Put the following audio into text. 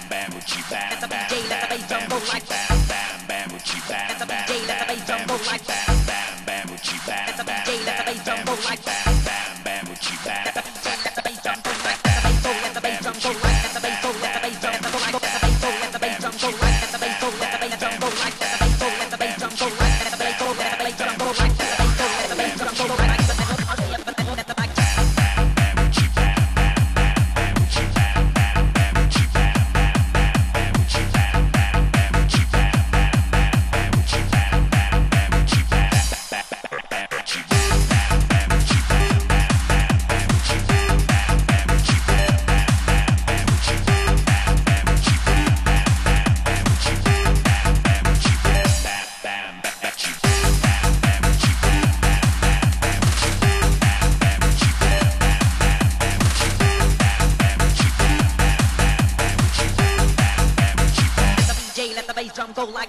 bam, Gucci bam, bam, bam, bam, Gucci bam, bam, bam, Gucci bam, bam, bam, bam, Gucci bam, bam, bam, Gucci bam, bam, bam, bam, Gucci bam, bam, bam, Gucci bam, bam, let the bass drum go like.